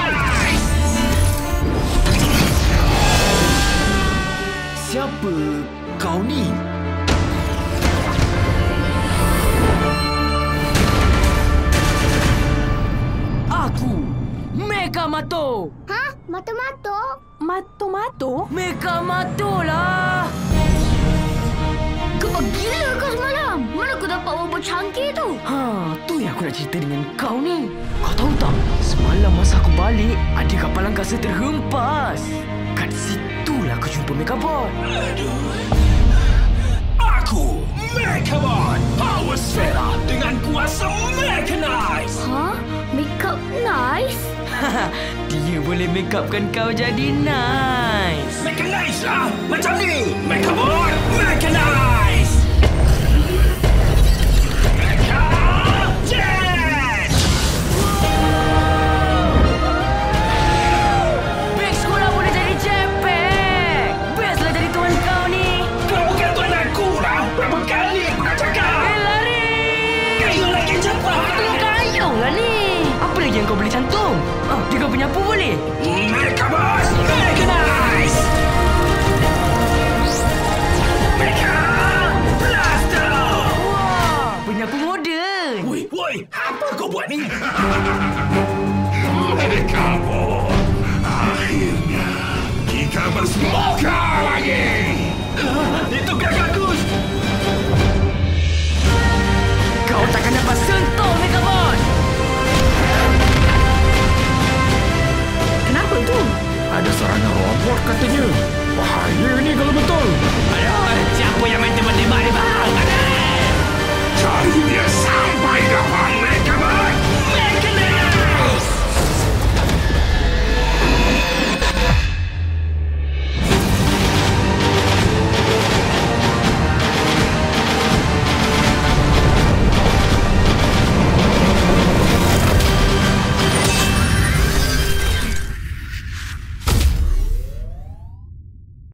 Siapa kau ni? Aku, Mechamato. Hah? Mata-mata? Mato-mato? Mechamato lah. Kau gila kau semalam. Mana kau dapat robot canggih tu? Tu yang aku nak cerita dengan kau ni. Kau tahu tak? Semalam masa aku balik, ada kapal angkasa terhempas. Kat situlah aku jumpa MechaBot. Aku, MechaBot, Power Sphera dengan kuasa Mechanize. Hah? Makeup nice? Dia boleh make upkan kau jadi nice. Mechanize lah, macam ni. MechaBot, Mechanize. Beg sekolah boleh jadi jetpack. Best lah jadi tuan kau ni. Kau bukan tuan aku lah. Berapa kali aku nak cakap? Lari! Kayu lagi cepat. Tengok kayung lah ni. Apa lagi yang kau boleh cantum? Dia kau penyapu boleh? MechaBot, Mechanize. Mecha Blaster. Wah, penyapu moden. Woi, apa kau buat ni? MechaBot, akhirnya kita bersemoga lagi. Itu gagakus. Kau takkan dapat sentuh